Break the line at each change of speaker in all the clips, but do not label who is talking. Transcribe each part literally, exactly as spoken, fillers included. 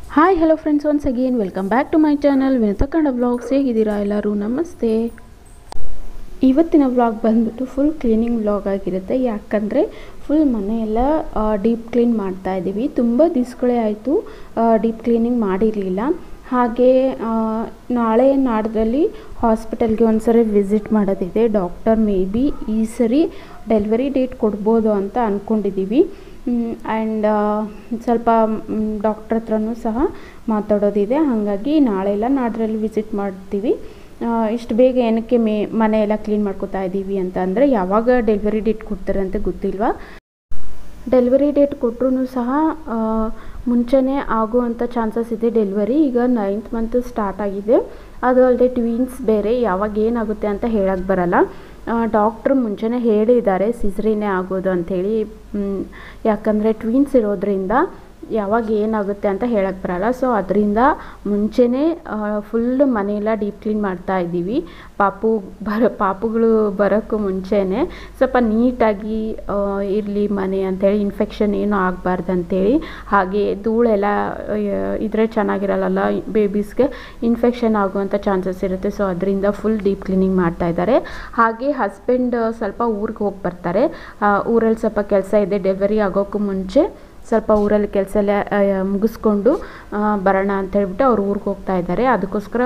Hi hello friends, once again welcome back to my channel Vinutha Kannada vlogs. ಹೇಗಿದ್ದೀರಾ ಎಲ್ಲರೂ? ನಮಸ್ತೆ. ಇವತ್ತಿನ ವ್ಲಾಗ್ ಬಂದ್ಬಿಟ್ಟು ಫುಲ್ ಕ್ಲೀನಿಂಗ್ ವ್ಲಾಗ್ ಆಗಿರುತ್ತೆ. ಯಾಕಂದರೆ ಫುಲ್ ಮನೆಯೆಲ್ಲ ಡೀಪ್ ಕ್ಲೀನ್ ಮಾಡ್ತಾ ಇದ್ದೀವಿ. ತುಂಬ ದಿವಸಗಳೇ ಆಯಿತು ಡೀಪ್ ಕ್ಲೀನಿಂಗ್ ಮಾಡಿರಲಿಲ್ಲ. ಹಾಗೆ ನಾಳೆ ನಾಡ್ದಲ್ಲಿ ಹಾಸ್ಪಿಟಲ್ಗೆ ಒಂದು ಸರಿ ವಿಸಿಟ್ ಮಾಡೋದಿದೆ. ಡಾಕ್ಟರ್ ಮೇ ಬಿ ಈ ಸರಿ ಡೆಲಿವರಿ ಡೇಟ್ ಕೊಡ್ಬೋದು ಅಂತ ಅಂದ್ಕೊಂಡಿದ್ದೀವಿ. ಆ್ಯಂಡ್ ಸ್ವಲ್ಪ ಡಾಕ್ಟ್ರ್ ಹತ್ರನೂ ಸಹ ಮಾತಾಡೋದಿದೆ. ಹಾಗಾಗಿ ನಾಳೆ ಎಲ್ಲ ನಾಡ್ರಲ್ಲಿ ವಿಸಿಟ್ ಮಾಡ್ತೀವಿ. ಇಷ್ಟು ಬೇಗ ಏನಕ್ಕೆ ಮೇ ಮನೆಯೆಲ್ಲ ಕ್ಲೀನ್ ಮಾಡ್ಕೋತಾ ಇದ್ದೀವಿ ಅಂತ ಅಂದರೆ, ಯಾವಾಗ ಡೆಲಿವರಿ ಡೇಟ್ ಕೊಡ್ತಾರೆ ಅಂತ ಗೊತ್ತಿಲ್ವಾ. ಡೆಲಿವರಿ ಡೇಟ್ ಕೊಟ್ಟರು ಸಹ ಮುಂಚೆನೇ ಆಗುವಂಥ ಚಾನ್ಸಸ್ ಇದೆ ಡೆಲಿವರಿ. ಈಗ ನೈನ್ತ್ ಮಂತ್ ಸ್ಟಾರ್ಟ್ ಆಗಿದೆ. ಅದು ಅಲ್ಲದೆ ಟ್ವೀನ್ಸ್ ಬೇರೆ, ಯಾವಾಗ ಏನಾಗುತ್ತೆ ಅಂತ ಹೇಳಕ್ಕೆ ಬರಲ್ಲ. ಡಾಕ್ಟ್ರು ಮುಂಚೆನೇ ಹೇಳಿದ್ದಾರೆ ಸಿಸರಿನೇ ಆಗೋದು ಅಂಥೇಳಿ. ಯಾಕಂದರೆ ಟ್ವೀನ್ಸ್ ಇರೋದ್ರಿಂದ ಯಾವಾಗ ಏನಾಗುತ್ತೆ ಅಂತ ಹೇಳಕ್ಕೆ ಬರಲ್ಲ. ಸೊ ಅದರಿಂದ ಮುಂಚೆನೇ ಫುಲ್ಲು ಮನೆಯೆಲ್ಲ ಡೀಪ್ ಕ್ಲೀನ್ ಮಾಡ್ತಾ ಇದ್ದೀವಿ. ಪಾಪು ಬರ ಪಾಪುಗಳು ಬರೋಕ್ಕೂ ಮುಂಚೆನೇ ಸ್ವಲ್ಪ ನೀಟಾಗಿ ಇರಲಿ ಮನೆ ಅಂಥೇಳಿ, ಇನ್ಫೆಕ್ಷನ್ ಏನೂ ಆಗಬಾರ್ದು ಅಂಥೇಳಿ. ಹಾಗೆ ಧೂಳೆಲ್ಲ ಇದ್ರೆ ಚೆನ್ನಾಗಿರಲ್ಲ, ಬೇಬೀಸ್ಗೆ ಇನ್ಫೆಕ್ಷನ್ ಆಗುವಂಥ ಚಾನ್ಸಸ್ ಇರುತ್ತೆ. ಸೊ ಅದರಿಂದ ಫುಲ್ ಡೀಪ್ ಕ್ಲೀನಿಂಗ್ ಮಾಡ್ತಾ ಇದ್ದಾರೆ. ಹಾಗೆ ಹಸ್ಬೆಂಡ್ ಸ್ವಲ್ಪ ಊರಿಗೆ ಹೋಗಿ ಬರ್ತಾರೆ. ಊರಲ್ಲಿ ಸ್ವಲ್ಪ ಕೆಲಸ ಇದೆ. ಡೆಲಿವರಿ ಆಗೋಕ್ಕೂ ಮುಂಚೆ ಸ್ವಲ್ಪ ಊರಲ್ಲಿ ಕೆಲಸ ಎಲ್ಲ ಮುಗಿಸ್ಕೊಂಡು ಬರೋಣ ಅಂತ ಹೇಳ್ಬಿಟ್ಟು ಅವ್ರು ಊರಿಗೆ ಹೋಗ್ತಾ ಇದ್ದಾರೆ. ಅದಕ್ಕೋಸ್ಕರ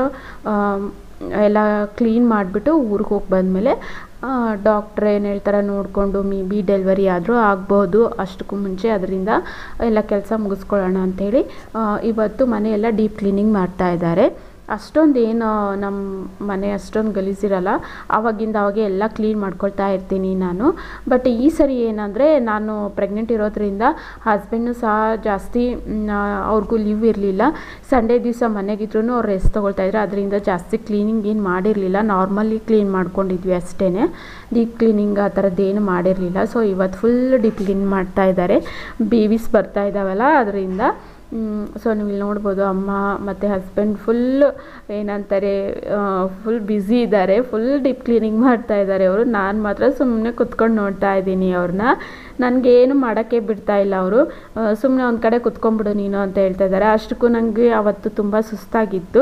ಎಲ್ಲ ಕ್ಲೀನ್ ಮಾಡಿಬಿಟ್ಟು ಊರಿಗೆ ಹೋಗಿ ಬಂದಮೇಲೆ ಡಾಕ್ಟ್ರ್ ಏನು ಹೇಳ್ತಾರೆ ನೋಡಿಕೊಂಡು ಮೇ ಬಿ ಡೆಲಿವರಿ ಆದರೂ ಆಗ್ಬೋದು ಅಷ್ಟಕ್ಕೂ ಮುಂಚೆ. ಅದರಿಂದ ಎಲ್ಲ ಕೆಲಸ ಮುಗಿಸ್ಕೊಳ್ಳೋಣ ಅಂಥೇಳಿ ಇವತ್ತು ಮನೆಯೆಲ್ಲ ಡೀಪ್ ಕ್ಲೀನಿಂಗ್ ಮಾಡ್ತಾ ಇದ್ದಾರೆ. ಅಷ್ಟೊಂದು ಏನು ನಮ್ಮ ಮನೆ ಅಷ್ಟೊಂದು ಗಲೀಜಿರಲ್ಲ. ಆವಾಗಿಂದ ಅವಾಗೆ ಎಲ್ಲ ಕ್ಲೀನ್ ಮಾಡ್ಕೊಳ್ತಾ ಇರ್ತೀನಿ ನಾನು. ಬಟ್ ಈ ಸರಿ ಏನಂದರೆ, ನಾನು ಪ್ರೆಗ್ನೆಂಟ್ ಇರೋದ್ರಿಂದ ಹಸ್ಬೆಂಡು ಸಹ ಜಾಸ್ತಿ ಅವ್ರಿಗೂ ಲೀವ್ ಇರಲಿಲ್ಲ. ಸಂಡೇ ದಿವಸ ಮನೆಗಿದ್ರೂ ಅವ್ರು ರೆಸ್ಟ್ ತೊಗೊಳ್ತಾಯಿದ್ರು. ಅದರಿಂದ ಜಾಸ್ತಿ ಕ್ಲೀನಿಂಗ್ ಏನು ಮಾಡಿರಲಿಲ್ಲ. ನಾರ್ಮಲಿ ಕ್ಲೀನ್ ಮಾಡ್ಕೊಂಡಿದ್ವಿ ಅಷ್ಟೇ. ಡೀಪ್ ಕ್ಲೀನಿಂಗ್ ಆ ಥರದ್ದೇನು ಮಾಡಿರಲಿಲ್ಲ. ಸೊ ಇವತ್ತು ಫುಲ್ ಡೀಪ್ ಕ್ಲೀನ್ ಮಾಡ್ತಾ ಇದ್ದಾರೆ. ಬೇಬೀಸ್ ಬರ್ತಾ ಇದ್ದಾವಲ್ಲ ಅದರಿಂದ. ಸೊ ನೀವು ಇಲ್ಲಿ ನೋಡ್ಬೋದು ಅಮ್ಮ ಮತ್ತು ಹಸ್ಬೆಂಡ್ ಫುಲ್ ಏನಂತಾರೆ ಫುಲ್ ಬ್ಯುಸಿ ಇದ್ದಾರೆ. ಫುಲ್ ಡೀಪ್ ಕ್ಲೀನಿಂಗ್ ಮಾಡ್ತಾ ಇದ್ದಾರೆ ಅವರು. ನಾನು ಮಾತ್ರ ಸುಮ್ಮನೆ ಕುತ್ಕೊಂಡು ನೋಡ್ತಾ ಇದ್ದೀನಿ ಅವ್ರನ್ನ. ನನಗೇನು ಮಾಡೋಕ್ಕೆ ಬಿಡ್ತಾ ಇಲ್ಲ ಅವರು. ಸುಮ್ಮನೆ ಒಂದು ಕಡೆ ಕುತ್ಕೊಂಡ್ಬಿಡು ನೀನು ಅಂತ ಹೇಳ್ತಾ ಇದ್ದಾರೆ. ಅಷ್ಟಕ್ಕೂ ನನಗೆ ಅವತ್ತು ತುಂಬ ಸುಸ್ತಾಗಿತ್ತು.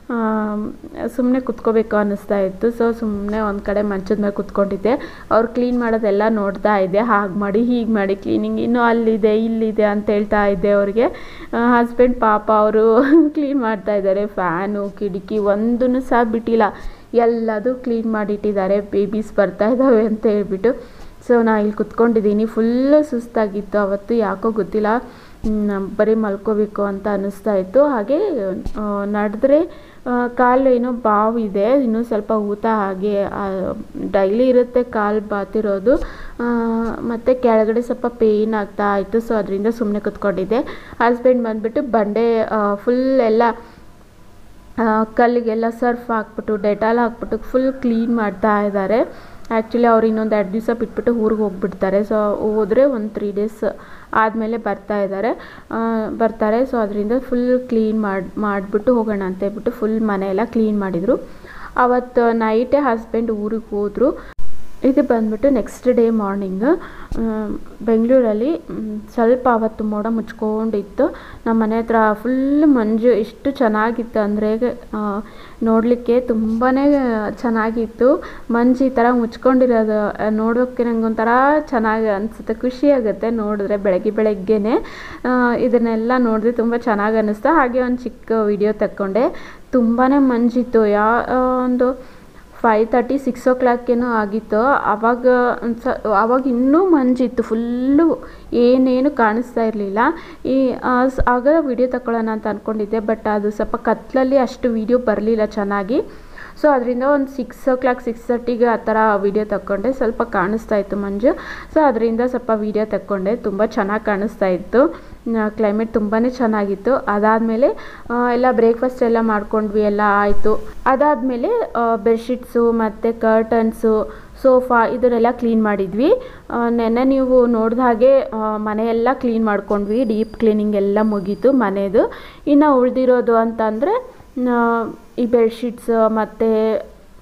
ಸುಮ್ಮನೆ ಕುತ್ಕೋಬೇಕು ಅನ್ನಿಸ್ತಾ ಇತ್ತು. ಸೊ ಸುಮ್ಮನೆ ಒಂದು ಕಡೆ ಮಂಚದ ಮೇಲೆ ಕುತ್ಕೊಂಡಿದ್ದೆ. ಅವ್ರು ಕ್ಲೀನ್ ಮಾಡೋದೆಲ್ಲ ನೋಡ್ತಾ ಇದ್ದೆ. ಹಾಗೆ ಮಾಡಿ ಹೀಗೆ ಮಾಡಿ ಕ್ಲೀನಿಂಗ್ ಇನ್ನೂ ಅಲ್ಲಿದೆ ಇಲ್ಲಿದೆ ಅಂತ ಹೇಳ್ತಾ ಇದ್ದೆ ಅವ್ರಿಗೆ. ಹಸ್ಬೆಂಡ್ ಪಾಪ ಅವರು ಕ್ಲೀನ್ ಮಾಡ್ತಾ ಇದ್ದಾರೆ. ಫ್ಯಾನು ಕಿಟಕಿ ಒಂದೂ ಸಹ ಬಿಟ್ಟಿಲ್ಲ, ಎಲ್ಲದೂ ಕ್ಲೀನ್ ಮಾಡಿಟ್ಟಿದ್ದಾರೆ. ಬೇಬೀಸ್ ಬರ್ತಾ ಇದ್ದಾವೆ ಅಂತ ಹೇಳ್ಬಿಟ್ಟು. ಸೊ ನಾನು ಇಲ್ಲಿ ಕುತ್ಕೊಂಡಿದ್ದೀನಿ. ಫುಲ್ಲು ಸುಸ್ತಾಗಿತ್ತು ಅವತ್ತು, ಯಾಕೋ ಗೊತ್ತಿಲ್ಲ, ಬರೀ ಮಲ್ಕೋಬೇಕು ಅಂತ ಅನ್ನಿಸ್ತಾ ಇತ್ತು. ಹಾಗೆ ನಡೆದ್ರೆ ಕಾಲು ಏನೋ ಬಾವು ಇದೆ, ಇನ್ನೂ ಸ್ವಲ್ಪ ಊತ. ಹಾಗೆ ಡೈಲಿ ಇರುತ್ತೆ ಕಾಲು ಬಾತಿರೋದು. ಮತ್ತು ಕೆಳಗಡೆ ಸ್ವಲ್ಪ ಪೇಯ್ನ್ ಆಗ್ತಾ ಇತ್ತು. ಸೊ ಅದರಿಂದ ಸುಮ್ಮನೆ ಕುತ್ಕೊಂಡಿದ್ದೆ. ಹಸ್ಬೆಂಡ್ ಬಂದುಬಿಟ್ಟು ಬಂಡೆ ಫುಲ್ ಎಲ್ಲ ಕಲ್ಲಿಗೆಲ್ಲ ಸರ್ಫ್ ಹಾಕ್ಬಿಟ್ಟು ಡೆಟಾಲ್ ಹಾಕ್ಬಿಟ್ಟು ಫುಲ್ ಕ್ಲೀನ್ ಮಾಡ್ತಾ ಇದ್ದಾರೆ. ಆ್ಯಕ್ಚುಲಿ ಅವ್ರು ಇನ್ನೊಂದು ಎರಡು ದಿವಸ ಬಿಟ್ಬಿಟ್ಟು ಊರಿಗೆ ಹೋಗ್ಬಿಡ್ತಾರೆ. ಸೊ ಹೋದರೆ ಒಂದು ತ್ರೀ ಡೇಸ್ ಆದಮೇಲೆ ಬರ್ತಾ ಇದ್ದಾರೆ ಬರ್ತಾರೆ ಸೊ ಅದರಿಂದ ಫುಲ್ ಕ್ಲೀನ್ ಮಾಡಿ ಮಾಡಿಬಿಟ್ಟು ಹೋಗೋಣ ಅಂತ ಹೇಳ್ಬಿಟ್ಟು ಫುಲ್ ಮನೆಯೆಲ್ಲ ಕ್ಲೀನ್ ಮಾಡಿದರು. ಅವತ್ತು ನೈಟೇ ಹಸ್ಬೆಂಡ್ ಊರಿಗೆ ಹೋದರು. ಇದು ಬಂದ್ಬಿಟ್ಟು ನೆಕ್ಸ್ಟ್ ಡೇ ಮಾರ್ನಿಂಗ್. ಬೆಂಗಳೂರಲ್ಲಿ ಸ್ವಲ್ಪ ಅವತ್ತು ಮೋಡ ಮುಚ್ಕೊಂಡಿತ್ತು. ನಮ್ಮ ಮನೆ ಹತ್ರ ಫುಲ್ ಮಂಜು. ಎಷ್ಟು ಚೆನ್ನಾಗಿತ್ತು ಅಂದರೆ ನೋಡಲಿಕ್ಕೆ ತುಂಬಾ ಚೆನ್ನಾಗಿತ್ತು. ಮಂಜು ಈ ಥರ ಮುಚ್ಕೊಂಡಿರೋದು ನೋಡೋಕ್ಕೆ ನನಗೊಂಥರ ಚೆನ್ನಾಗಿ ಅನಿಸುತ್ತೆ, ಖುಷಿಯಾಗುತ್ತೆ ನೋಡಿದ್ರೆ. ಬೆಳಗ್ಗೆ ಬೆಳಗ್ಗೆನೇ ಇದನ್ನೆಲ್ಲ ನೋಡಿದ್ರೆ ತುಂಬ ಚೆನ್ನಾಗಿ ಅನ್ನಿಸ್ತು. ಹಾಗೆ ಒಂದು ಚಿಕ್ಕ ವಿಡಿಯೋ ತಕ್ಕೊಂಡೆ. ತುಂಬಾ ಮಂಜಿತ್ತು. ಯಾ ಒಂದು ಫೈವ್ ತರ್ಟಿ ಸಿಕ್ಸ್ ಓ ಕ್ಲಾಕೇನೋ ಆಗಿತ್ತು. ಆವಾಗ ಸ ಆವಾಗ ಇನ್ನೂ ಮಂಜಿತ್ತು, ಫುಲ್ಲು ಏನೇನು ಕಾಣಿಸ್ತಾ ಇರಲಿಲ್ಲ. ಈ ಆಗ ವಿಡಿಯೋ ತಗೊಳ್ಳೋಣ ಅಂತ ಅಂದ್ಕೊಂಡಿದ್ದೆ. ಬಟ್ ಅದು ಸ್ವಲ್ಪ ಕತ್ತಲಲ್ಲಿ ಅಷ್ಟು ವಿಡಿಯೋ ಬರಲಿಲ್ಲ ಚೆನ್ನಾಗಿ. ಸೊ ಅದರಿಂದ ಒಂದು ಸಿಕ್ಸ್ ಓ ಕ್ಲಾಕ್ ಸಿಕ್ಸ್ ತರ್ಟಿಗೆ ಆ ಥರ ವೀಡಿಯೋ ತಕ್ಕೊಂಡೆ. ಸ್ವಲ್ಪ ಕಾಣಿಸ್ತಾ ಇತ್ತು ಮಂಜು. ಸೊ ಅದರಿಂದ ಸ್ವಲ್ಪ ವೀಡಿಯೋ ತಕ್ಕೊಂಡೆ. ತುಂಬ ಚೆನ್ನಾಗಿ ಕಾಣಿಸ್ತಾ ಇತ್ತು. ಕ್ಲೈಮೇಟ್ ತುಂಬಾ ಚೆನ್ನಾಗಿತ್ತು. ಅದಾದಮೇಲೆ ಎಲ್ಲ ಬ್ರೇಕ್ಫಾಸ್ಟ್ ಎಲ್ಲ ಮಾಡ್ಕೊಂಡ್ವಿ, ಎಲ್ಲ ಆಯಿತು. ಅದಾದಮೇಲೆ ಬೆಡ್ಶೀಟ್ಸು ಮತ್ತು ಕರ್ಟನ್ಸು, ಸೋಫಾ ಇದನ್ನೆಲ್ಲ ಕ್ಲೀನ್ ಮಾಡಿದ್ವಿ. ನೆನ್ನೆ ನೀವು ನೋಡಿದ ಹಾಗೆ ಮನೆಯೆಲ್ಲ ಕ್ಲೀನ್ ಮಾಡ್ಕೊಂಡ್ವಿ. ಡೀಪ್ ಕ್ಲೀನಿಂಗ್ ಎಲ್ಲ ಮುಗೀತು ಮನೆಯದು. ಇನ್ನು ಉಳಿದಿರೋದು ಅಂತಂದರೆ ಈ ಬೆಡ್ಶೀಟ್ಸ್ ಮತ್ತು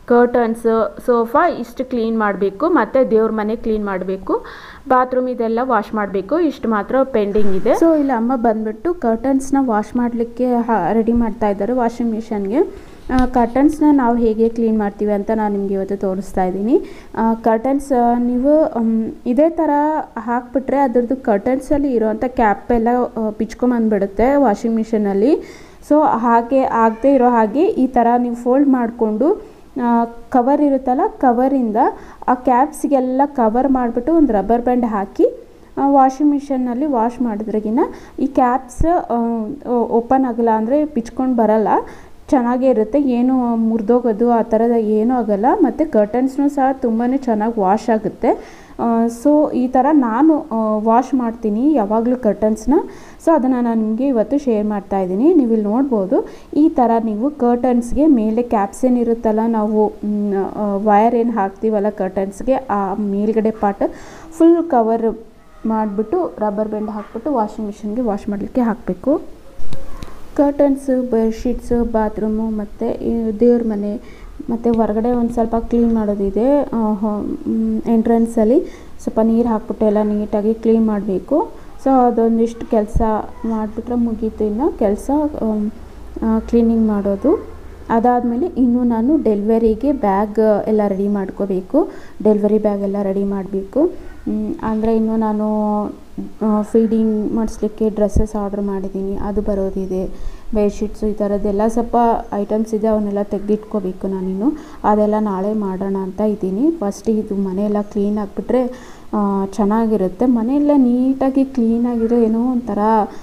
ಕರ್ಟನ್ಸ್, ಸೋಫಾ ಇಷ್ಟು ಕ್ಲೀನ್ ಮಾಡಬೇಕು, ಮತ್ತು ದೇವ್ರ ಮನೆ ಕ್ಲೀನ್ ಮಾಡಬೇಕು, ಬಾತ್ರೂಮ್ ಇದೆಲ್ಲ ವಾಶ್ ಮಾಡಬೇಕು. ಇಷ್ಟು ಮಾತ್ರ ಪೆಂಡಿಂಗ್ ಇದೆ. ಸೊ ಇಲ್ಲಿ ಅಮ್ಮ ಬಂದುಬಿಟ್ಟು ಕರ್ಟನ್ಸ್ನ ವಾಶ್ ಮಾಡಲಿಕ್ಕೆ ರೆಡಿ ಮಾಡ್ತಾ ಇದ್ದಾರೆ ವಾಷಿಂಗ್ ಮಿಷನ್ಗೆ. ಕರ್ಟನ್ಸ್ನ ನಾವು ಹೇಗೆ ಕ್ಲೀನ್ ಮಾಡ್ತೀವಿ ಅಂತ ನಾನು ನಿಮಗೆ ಇವತ್ತು ತೋರಿಸ್ತಾ ಇದ್ದೀನಿ. ಕರ್ಟನ್ಸ್ ನೀವು ಇದೇ ಥರ ಹಾಕ್ಬಿಟ್ರೆ ಅದರದ್ದು ಕರ್ಟನ್ಸಲ್ಲಿ ಇರೋವಂಥ ಕ್ಯಾಪ್ ಎಲ್ಲ ಬಿಚ್ಕೊಂಬಂದ್ಬಿಡುತ್ತೆ ವಾಷಿಂಗ್ ಮಿಷನಲ್ಲಿ. ಸೊ ಹಾಗೆ ಆಗದೆ ಇರೋ ಹಾಗೆ ಈ ಥರ ನೀವು ಫೋಲ್ಡ್ ಮಾಡಿಕೊಂಡು ಕವರ್ ಇರುತ್ತಲ್ಲ, ಕವರಿಂದ ಆ ಕ್ಯಾಪ್ಸಿಗೆಲ್ಲ ಕವರ್ ಮಾಡಿಬಿಟ್ಟು ಒಂದು ರಬ್ಬರ್ ಬ್ಯಾಂಡ್ ಹಾಕಿ ವಾಷಿಂಗ್ ಮಿಷನ್ನಲ್ಲಿ ವಾಶ್ ಮಾಡಿದ್ರೆಗಿನ ಈ ಕ್ಯಾಪ್ಸ್ ಓಪನ್ ಆಗಲ್ಲ, ಅಂದರೆ ಬಿಚ್ಕೊಂಡು ಬರಲ್ಲ, ಚೆನ್ನಾಗೇ ಇರುತ್ತೆ, ಏನು ಮುರಿದೋಗೋದು ಆ ಥರದ ಏನೂ ಆಗೋಲ್ಲ. ಮತ್ತು ಕರ್ಟನ್ಸ್ನೂ ಸಹ ತುಂಬಾ ಚೆನ್ನಾಗಿ ವಾಶ್ ಆಗುತ್ತೆ. ಸೊ ಈ ಥರ ನಾನು ವಾಶ್ ಮಾಡ್ತೀನಿ ಯಾವಾಗಲೂ ಕರ್ಟನ್ಸ್ನ. ಸೊ ಅದನ್ನು ನಾನು ನಿಮಗೆ ಇವತ್ತು ಶೇರ್ ಮಾಡ್ತಾ ಇದ್ದೀನಿ. ನೀವು ಇಲ್ಲಿ ನೋಡ್ಬೋದು, ಈ ಥರ ನೀವು ಕರ್ಟನ್ಸ್ಗೆ ಮೇಲೆ ಕ್ಯಾಪ್ಸ್ ಏನಿರುತ್ತಲ್ಲ, ನಾವು ವಯರ್ ಏನು ಹಾಕ್ತೀವಲ್ಲ ಕರ್ಟನ್ಸ್ಗೆ, ಆ ಮೇಲ್ಗಡೆ ಪಾರ್ಟ್ ಫುಲ್ ಕವರ್ ಮಾಡಿಬಿಟ್ಟು ರಬ್ಬರ್ ಬ್ಯಾಂಡ್ ಹಾಕ್ಬಿಟ್ಟು ವಾಷಿಂಗ್ ಮಿಷನ್ಗೆ ವಾಶ್ ಮಾಡಲಿಕ್ಕೆ ಹಾಕಬೇಕು. ಕರ್ಟನ್ಸು, ಬೆಡ್ಶೀಟ್ಸು, ಬಾತ್ರೂಮು ಮತ್ತು ದೇವ್ರ ಮನೆ ಮತ್ತು ಹೊರಗಡೆ ಒಂದು ಸ್ವಲ್ಪ ಕ್ಲೀನ್ ಮಾಡೋದಿದೆ. ಎಂಟ್ರೆನ್ಸಲ್ಲಿ ಸ್ವಲ್ಪ ನೀರು ಹಾಕ್ಬಿಟ್ಟು ಎಲ್ಲ ನೀಟಾಗಿ ಕ್ಲೀನ್ ಮಾಡಬೇಕು. ಸೊ ಅದೊಂದಿಷ್ಟು ಕೆಲಸ ಮಾಡಿಬಿಟ್ರೆ ಮುಗೀತು ಇನ್ನು ಕೆಲಸ ಕ್ಲೀನಿಂಗ್ ಮಾಡೋದು. ಅದಾದಮೇಲೆ ಇನ್ನೂ ನಾನು ಡೆಲಿವರಿಗೆ ಬ್ಯಾಗ್ ಎಲ್ಲ ರೆಡಿ ಮಾಡ್ಕೋಬೇಕು. ಡೆಲಿವರಿ ಬ್ಯಾಗ್ ಎಲ್ಲ ರೆಡಿ ಮಾಡಬೇಕು. ಅಂದರೆ ಇನ್ನು ನಾನು ಫೀಡಿಂಗ್ ಮಾಡಿಸ್ಲಿಕ್ಕೆ ಡ್ರೆಸ್ಸಸ್ ಆರ್ಡ್ರ್ ಮಾಡಿದ್ದೀನಿ, ಅದು ಬರೋದಿದೆ. ಬೆಡ್ಶೀಟ್ಸು ಈ ಥರದ್ದೆಲ್ಲ ಸ್ವಲ್ಪ ಐಟಮ್ಸ್ ಇದೆ, ಅವನ್ನೆಲ್ಲ ತೆಗೆದಿಟ್ಕೋಬೇಕು ನಾನಿನ್ನು. ಅದೆಲ್ಲ ನಾಳೆ ಮಾಡೋಣ ಅಂತ ಇದ್ದೀನಿ. ಫಸ್ಟ್ ಇದು ಮನೆಯೆಲ್ಲ ಕ್ಲೀನ್ ಆಗಿಬಿಟ್ರೆ ಚೆನ್ನಾಗಿರುತ್ತೆ. ಮನೆಯೆಲ್ಲ ನೀಟಾಗಿ ಕ್ಲೀನಾಗಿರೋ ಏನೋ ಒಂಥರ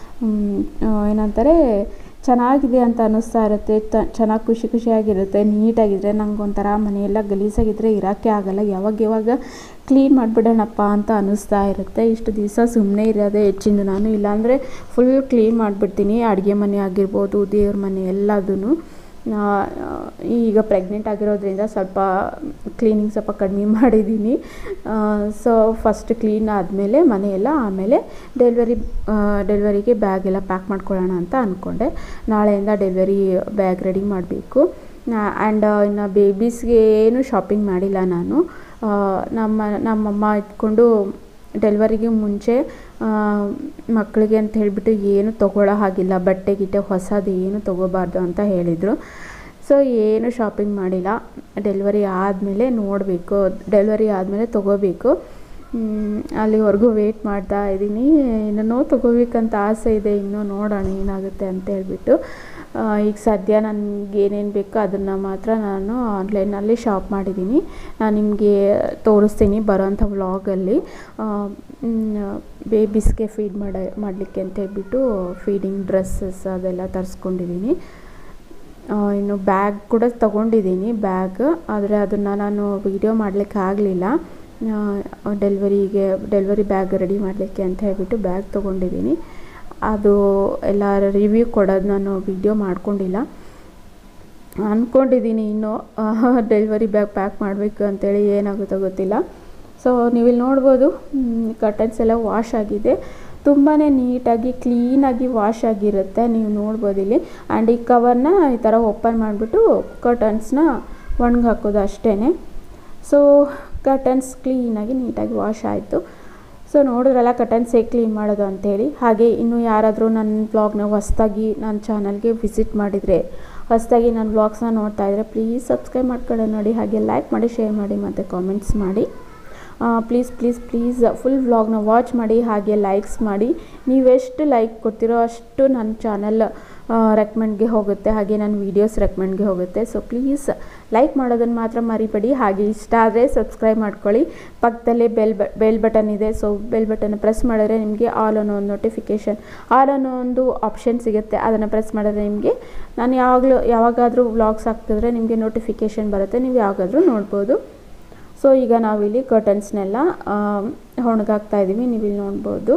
ಏನಂತಾರೆ ಚೆನ್ನಾಗಿದೆ ಅಂತ ಅನ್ನಿಸ್ತಾ ಇರುತ್ತೆ. ತ ಚೆನ್ನಾಗಿ ಖುಷಿ ಖುಷಿಯಾಗಿರುತ್ತೆ. ನೀಟಾಗಿದ್ದರೆ ನಂಗೆ ಒಂಥರ ಮನೆಯೆಲ್ಲ ಗಲೀಜಾಗಿದ್ದರೆ ಇರೋಕ್ಕೆ ಆಗೋಲ್ಲ. ಯಾವಾಗ ಯಾವಾಗ ಕ್ಲೀನ್ ಮಾಡಿಬಿಡೋಣಪ್ಪ ಅಂತ ಅನ್ನಿಸ್ತಾ ಇರುತ್ತೆ. ಇಷ್ಟು ದಿವಸ ಸುಮ್ಮನೆ ಇರೋದೇ ಹೆಚ್ಚಿಂದು ನಾನು, ಇಲ್ಲಾಂದರೆ ಫುಲ್ ಕ್ಲೀನ್ ಮಾಡಿಬಿಡ್ತೀನಿ. ಅಡುಗೆ ಮನೆ ಆಗಿರ್ಬೋದು, ದೇವ್ರ ಮನೆ ಎಲ್ಲದೂ. ಈಗ ಪ್ರೆಗ್ನೆಂಟ್ ಆಗಿರೋದ್ರಿಂದ ಸ್ವಲ್ಪ ಕ್ಲೀನಿಂಗ್ ಸ್ವಲ್ಪ ಕಡಿಮೆ ಮಾಡಿದ್ದೀನಿ. ಸೊ ಫಸ್ಟ್ ಕ್ಲೀನ್ ಆದಮೇಲೆ ಮನೆಯೆಲ್ಲ, ಆಮೇಲೆ ಡೆಲಿವರಿ ಡೆಲಿವರಿಗೆ ಬ್ಯಾಗ್ ಎಲ್ಲ ಪ್ಯಾಕ್ ಮಾಡ್ಕೊಳ್ಳೋಣ ಅಂತ ಅಂದ್ಕೊಂಡೆ. ನಾಳೆಯಿಂದ ಡೆಲಿವರಿ ಬ್ಯಾಗ್ ರೆಡಿ ಮಾಡಬೇಕು. ಆ್ಯಂಡ್ ಇನ್ನು ಬೇಬೀಸ್ಗೆ ಏನು ಶಾಪಿಂಗ್ ಮಾಡಿಲ್ಲ ನಾನು. ನಮ್ಮ ನಮ್ಮಮ್ಮ ಇಟ್ಕೊಂಡು ಡೆಲಿವರಿಗೆ ಮುಂಚೆ ಮಕ್ಕಳಿಗೆ ಅಂತ ಹೇಳಿಬಿಟ್ಟು ಏನು ತೊಗೊಳ್ಳೋ ಹಾಗಿಲ್ಲ, ಬಟ್ಟೆ ಗಿಟ್ಟೆ ಹೊಸದು ಏನು ತೊಗೋಬಾರ್ದು ಅಂತ ಹೇಳಿದರು. ಸೊ ಏನು ಶಾಪಿಂಗ್ ಮಾಡಿಲ್ಲ. ಡೆಲಿವರಿ ಆದಮೇಲೆ ನೋಡಬೇಕು, ಡೆಲಿವರಿ ಆದಮೇಲೆ ತೊಗೋಬೇಕು. ಅಲ್ಲಿವರೆಗೂ ವೆಯ್ಟ್ ಮಾಡ್ತಾ ಇದ್ದೀನಿ. ಇನ್ನೂ ತೊಗೋಬೇಕಂತ ಆಸೆ ಇದೆ, ಇನ್ನೂ ನೋಡೋಣ ಏನಾಗುತ್ತೆ ಅಂತ ಹೇಳ್ಬಿಟ್ಟು. ಈಗ ಸದ್ಯ ನನಗೆ ಏನೇನು ಬೇಕೋ ಅದನ್ನು ಮಾತ್ರ ನಾನು ಆನ್ಲೈನಲ್ಲಿ ಶಾಪ್ ಮಾಡಿದ್ದೀನಿ. ನಾನು ನಿಮಗೆ ತೋರಿಸ್ತೀನಿ ಬರೋವಂಥ ವ್ಲಾಗಲ್ಲಿ. ಬೇಬೀಸ್ಗೆ ಫೀಡ್ ಮಾಡ ಮಾಡಲಿಕ್ಕೆ ಅಂತ ಹೇಳ್ಬಿಟ್ಟು ಫೀಡಿಂಗ್ ಡ್ರೆಸ್ಸಸ್ ಅದೆಲ್ಲ ತರಿಸ್ಕೊಂಡಿದ್ದೀನಿ. ಇನ್ನು ಬ್ಯಾಗ್ ಕೂಡ ತೊಗೊಂಡಿದ್ದೀನಿ ಬ್ಯಾಗ್, ಆದರೆ ಅದನ್ನು ನಾನು ವೀಡಿಯೋ ಮಾಡಲಿಕ್ಕೆ ಆಗಲಿಲ್ಲ. ಡೆಲಿವರಿಗೆ ಡೆಲಿವರಿ ಬ್ಯಾಗ್ ರೆಡಿ ಮಾಡಲಿಕ್ಕೆ ಅಂತ ಹೇಳ್ಬಿಟ್ಟು ಬ್ಯಾಗ್ ತೊಗೊಂಡಿದ್ದೀನಿ. ಅದು ಎಲ್ಲ ರಿವ್ಯೂ ಕೊಡೋದು ನಾನು ವೀಡಿಯೋ ಮಾಡ್ಕೊಂಡಿಲ್ಲ. ಅಂದ್ಕೊಂಡಿದ್ದೀನಿ ಇನ್ನೂ ಡೆಲಿವರಿ ಬ್ಯಾಗ್ ಪ್ಯಾಕ್ ಮಾಡಬೇಕು ಅಂತೇಳಿ, ಏನಾಗುತ್ತೋ ಗೊತ್ತಿಲ್ಲ. ಸೊ ನೀವಿಲ್ಲಿ ನೋಡ್ಬೋದು, ಕರ್ಟನ್ಸ್ ಎಲ್ಲ ವಾಶ್ ಆಗಿದೆ. ತುಂಬಾ ನೀಟಾಗಿ ಕ್ಲೀನಾಗಿ ವಾಶ್ ಆಗಿರುತ್ತೆ, ನೀವು ನೋಡ್ಬೋದು ಇಲ್ಲಿ. ಆ್ಯಂಡ್ ಈ ಕವರ್ನ ಈ ಥರ ಓಪನ್ ಮಾಡಿಬಿಟ್ಟು ಕರ್ಟನ್ಸ್ನ ಒಣಗಿ ಹಾಕೋದು ಅಷ್ಟೇ. ಸೊ ಕರ್ಟನ್ಸ್ ಕ್ಲೀನಾಗಿ ನೀಟಾಗಿ ವಾಶ್ ಆಯಿತು. ಸೊ ನೋಡಿದ್ರಲ್ಲ ಕರ್ಟನ್ಸ್ ಹೇಗೆ ಕ್ಲೀನ್ ಮಾಡೋದು ಅಂಥೇಳಿ. ಹಾಗೆ ಇನ್ನೂ ಯಾರಾದರೂ ನನ್ನ ವ್ಲಾಗ್ನ ಹೊಸ್ದಾಗಿ ನನ್ನ ಚಾನಲ್ಗೆ ವಿಸಿಟ್ ಮಾಡಿದರೆ, ಹೊಸ್ದಾಗಿ ನನ್ನ ವ್ಲಾಗ್ಸ್ನ ನೋಡ್ತಾ ಇದ್ದರೆ ಪ್ಲೀಸ್ ಸಬ್ಸ್ಕ್ರೈಬ್ ಮಾಡ್ಕೊಳ್ಳಿ ನೋಡಿ. ಹಾಗೆ ಲೈಕ್ ಮಾಡಿ, ಶೇರ್ ಮಾಡಿ ಮತ್ತು ಕಾಮೆಂಟ್ಸ್ ಮಾಡಿ. ಪ್ಲೀಸ್ ಪ್ಲೀಸ್ ಪ್ಲೀಸ್ ಫುಲ್ ವ್ಲಾಗ್ನ ವಾಚ್ ಮಾಡಿ, ಹಾಗೆ ಲೈಕ್ಸ್ ಮಾಡಿ. ನೀವೆಷ್ಟು ಲೈಕ್ ಕೊಡ್ತೀರೋ ಅಷ್ಟು ನನ್ನ ಚಾನಲ್ ರೆಕಮೆಂಡ್ಗೆ ಹೋಗುತ್ತೆ, ಹಾಗೆ ನನ್ನ ವೀಡಿಯೋಸ್ ರೆಕಮೆಂಡ್ಗೆ ಹೋಗುತ್ತೆ. ಸೊ ಪ್ಲೀಸ್ ಲೈಕ್ ಮಾಡೋದನ್ನು ಮಾತ್ರ ಮರಿಬೇಡಿ. ಹಾಗೆ ಇಷ್ಟ ಆದರೆ ಸಬ್ಸ್ಕ್ರೈಬ್ ಮಾಡ್ಕೊಳ್ಳಿ. ಪಕ್ಕದಲ್ಲೇ ಬೆಲ್ ಬ ಬೆಲ್ ಬಟನ್ ಇದೆ. ಸೊ ಬೆಲ್ ಬಟನ್ ಪ್ರೆಸ್ ಮಾಡಿದ್ರೆ ನಿಮಗೆ ಆಲ್ ಅನ್ನೋ ಒಂದು ನೋಟಿಫಿಕೇಷನ್, ಆಲ್ ಅನ್ನೋ ಒಂದು ಆಪ್ಷನ್ ಸಿಗುತ್ತೆ. ಅದನ್ನು ಪ್ರೆಸ್ ಮಾಡಿದ್ರೆ ನಿಮಗೆ ನಾನು ಯಾವಾಗಲೂ ಯಾವಾಗಾದರೂ ವ್ಲಾಗ್ಸ್ ಹಾಕ್ತಿದ್ರೆ ನಿಮಗೆ ನೋಟಿಫಿಕೇಷನ್ ಬರುತ್ತೆ, ನೀವು ಯಾವಾಗಾದರೂ ನೋಡ್ಬೋದು. ಸೊ ಈಗ ನಾವಿಲ್ಲಿ ಕರ್ಟನ್ಸ್ನೆಲ್ಲ ಒಣಗಾಕ್ತಾ ಇದ್ದೀವಿ, ನೀವಿಲ್ಲಿ ನೋಡ್ಬೋದು.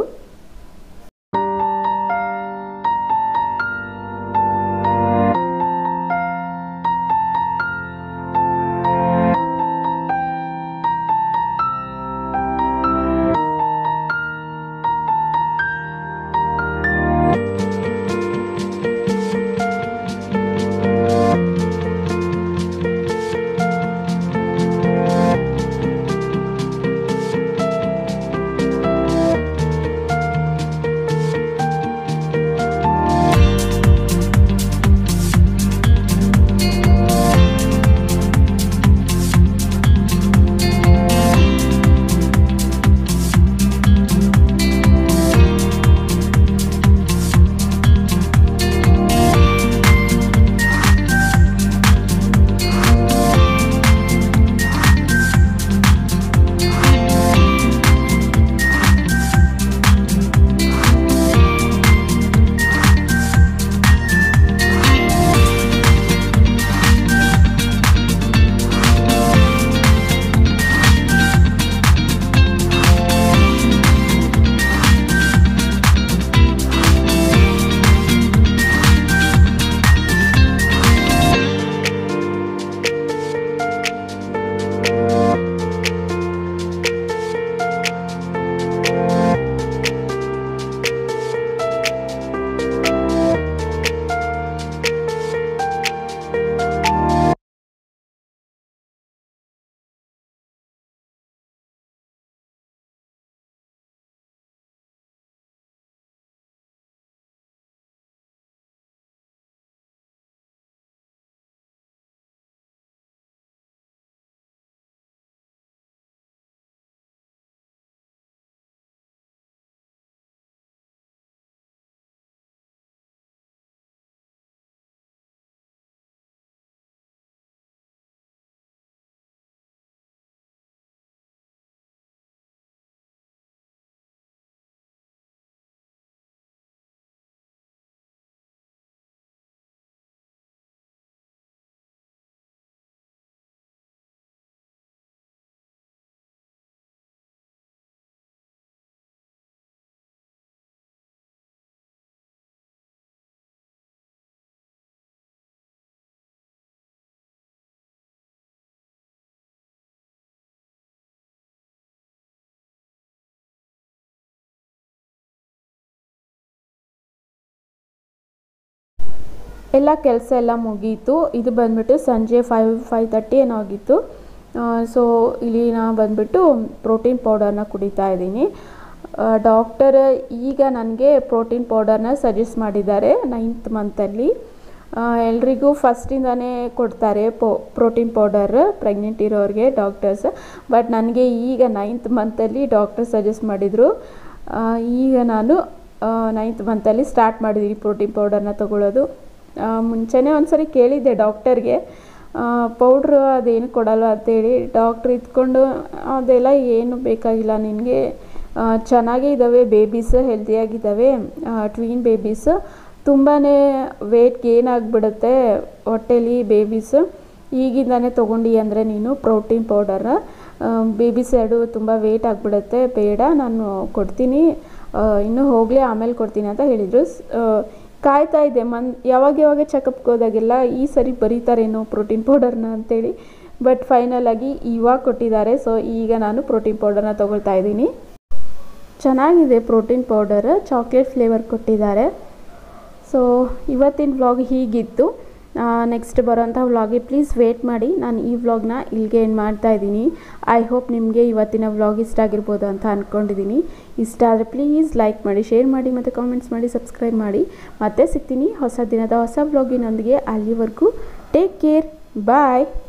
ಎಲ್ಲ ಕೆಲಸ ಎಲ್ಲ ಮುಗೀತು. ಇದು ಬಂದುಬಿಟ್ಟು ಸಂಜೆ ಫೈವ್ ಫೈವ್ ತರ್ಟಿ ಏನೋ ಆಗಿತ್ತು. ಸೊ ಇಲ್ಲಿ ನಾನು ಬಂದುಬಿಟ್ಟು ಪ್ರೋಟೀನ್ ಪೌಡರ್ನ ಕುಡಿತಾ ಇದ್ದೀನಿ. ಡಾಕ್ಟರ್ ಈಗ ನನಗೆ ಪ್ರೋಟೀನ್ ಪೌಡರ್ನ ಸಜೆಸ್ಟ್ ಮಾಡಿದ್ದಾರೆ ನೈನ್ತ್ ಮಂತಲ್ಲಿ. ಎಲ್ರಿಗೂ ಫಸ್ಟಿಂದನೇ ಕೊಡ್ತಾರೆ ಪೋ ಪ್ರೋಟೀನ್ ಪೌಡರ್ ಪ್ರೆಗ್ನೆಂಟ್ ಇರೋರಿಗೆ ಡಾಕ್ಟರ್ಸ್. ಬಟ್ ನನಗೆ ಈಗ ನೈನ್ತ್ ಮಂತಲ್ಲಿ ಡಾಕ್ಟರ್ ಸಜೆಸ್ಟ್ ಮಾಡಿದರು. ಈಗ ನಾನು ನೈನ್ತ್ ಮಂತಲ್ಲಿ ಸ್ಟಾರ್ಟ್ ಮಾಡಿದ್ದೀನಿ ಪ್ರೋಟೀನ್ ಪೌಡರ್ನ ತೊಗೊಳ್ಳೋದು. ಮುಂಚೆನೇ ಒಂದು ಸರಿ ಕೇಳಿದ್ದೆ ಡಾಕ್ಟರ್ಗೆ, ಪೌಡ್ರು ಅದೇನು ಕೊಡಲ್ಲ ಅಂತೇಳಿ. ಡಾಕ್ಟ್ರ್ ಇದ್ಕೊಂಡು ಅದೆಲ್ಲ ಏನು ಬೇಕಾಗಿಲ್ಲ ನಿನಗೆ, ಚೆನ್ನಾಗೇ ಇದ್ದಾವೆ ಬೇಬೀಸ್, ಹೆಲ್ತಿಯಾಗಿದ್ದಾವೆ, ಟ್ವೀನ್ ಬೇಬೀಸ್, ತುಂಬಾ ವೇಟ್ ಗೇನ್ ಆಗಿಬಿಡುತ್ತೆ ಹೊಟ್ಟೆಲಿ ಬೇಬೀಸ್, ಈಗಿಂದಾನೇ ತೊಗೊಂಡು ಅಂದರೆ ನೀನು ಪ್ರೋಟೀನ್ ಪೌಡರ್ನ, ಬೇಬೀಸ್ ಎರಡು ತುಂಬ ವೇಟ್ ಆಗಿಬಿಡುತ್ತೆ, ಬೇಡ ನಾನು ಕೊಡ್ತೀನಿ, ಇನ್ನೂ ಹೋಗಲಿ ಆಮೇಲೆ ಕೊಡ್ತೀನಿ ಅಂತ ಹೇಳಿದರು. ಕಾಯ್ತಾ ಇದ್ದೆ ಮನ್ ಯಾವಾಗ ಯಾವಾಗ ಚೆಕಪ್ಗೆ ಹೋದಾಗೆಲ್ಲ ಈ ಸರಿ ಬರೀತಾರೇನೋ ಪ್ರೋಟೀನ್ ಪೌಡರ್ನ ಅಂತೇಳಿ. ಬಟ್ ಫೈನಲಾಗಿ ಇವಾಗ ಕೊಟ್ಟಿದ್ದಾರೆ. ಸೊ ಈಗ ನಾನು ಪ್ರೋಟೀನ್ ಪೌಡರ್ನ ತೊಗೊಳ್ತಾ ಇದ್ದೀನಿ. ಚೆನ್ನಾಗಿದೆ ಪ್ರೋಟೀನ್ ಪೌಡರ್, ಚಾಕ್ಲೇಟ್ ಫ್ಲೇವರ್ ಕೊಟ್ಟಿದ್ದಾರೆ. ಸೊ ಇವತ್ತಿನ ವ್ಲಾಗ್ ಹೀಗಿತ್ತು. ನೆಕ್ಸ್ಟ್ ಬರೋಂಥ ವ್ಲಾಗ್ಗೆ ಪ್ಲೀಸ್ ವೇಟ್ ಮಾಡಿ. ನಾನು ಈ ವ್ಲಾಗ್ನ ಇಲ್ಲಿಗೆ ಎಂಡ್ ಮಾಡ್ತಾ ಇದ್ದೀನಿ. ಐ ಹೋಪ್ ನಿಮಗೆ ಇವತ್ತಿನ ವ್ಲಾಗ್ ಇಷ್ಟ ಆಗಿರ್ಬೋದು ಅಂತ ಅಂದ್ಕೊಂಡಿದ್ದೀನಿ. ಇಷ್ಟ ಆದರೆ ಪ್ಲೀಸ್ ಲೈಕ್ ಮಾಡಿ, ಶೇರ್ ಮಾಡಿ ಮತ್ತು ಕಾಮೆಂಟ್ಸ್ ಮಾಡಿ, ಸಬ್ಸ್ಕ್ರೈಬ್ ಮಾಡಿ. ಮತ್ತೆ ಸಿಗ್ತೀನಿ ಹೊಸ ದಿನದ ಹೊಸ ವ್ಲಾಗಿನೊಂದಿಗೆ. ಅಲ್ಲಿವರೆಗೂ ಟೇಕ್ ಕೇರ್, ಬಾಯ್.